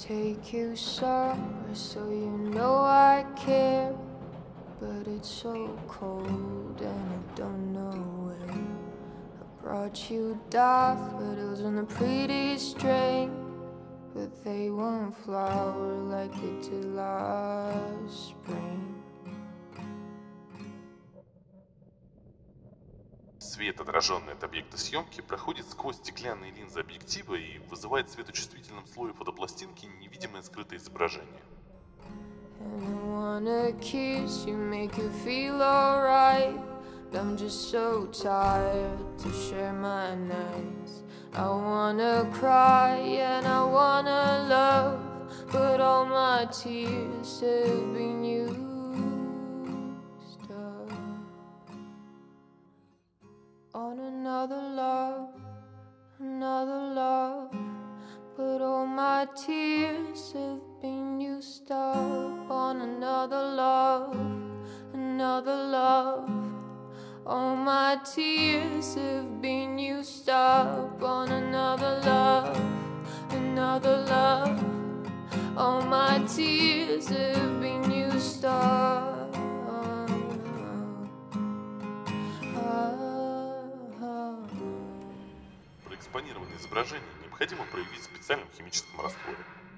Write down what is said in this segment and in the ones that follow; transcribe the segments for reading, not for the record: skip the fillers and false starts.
take you somewhere so you know I care. But it's so cold and I don't know where. I brought you daffodils and the prettiest string, but they won't flower like they did last spring. Свет, отраженный от объекта съемки, проходит сквозь стеклянные линзы объектива и вызывает в светочувствительном слое фотопластинки невидимое скрытое изображение. And I wanna kiss you, make you feel alright. I'm just so tired to share my nights. I wanna cry and I wanna love, but all my tears have been used up on another love, but all my tears have been used up on another love. All my tears have been used up on another love. All my tears have been used up. Проэкспонированное изображение необходимо проявить в специальном химическом растворе.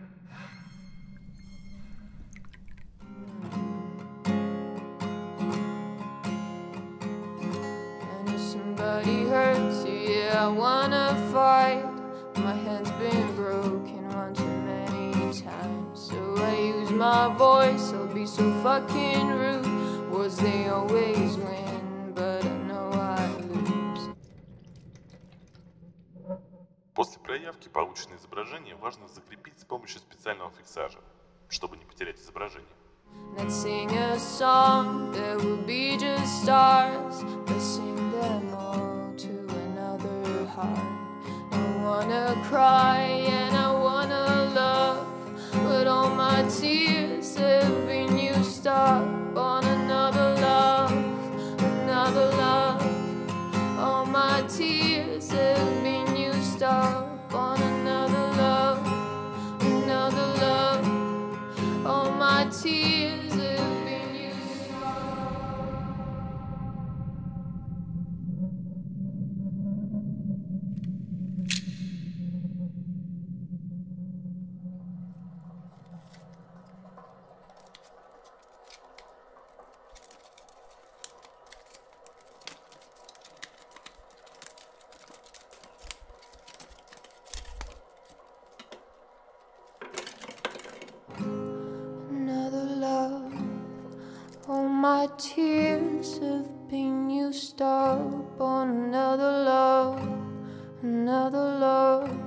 Somebody hurts you, yeah, I wanna fight. My hand's been broken one too many times, so I use my voice, I'll be so fucking rude. Words they always win, but I know I lose. После проявки полученное изображение важно закрепить с помощью специального фиксажа, чтобы не потерять изображение. Let's sing a song, there will be just stars. Let's sing them all to another heart. I wanna cry and I wanna love, but all my tears have been used up on another love. All my tears have been used up on another love. All my tears have been used up. All my tears have been used up on another love.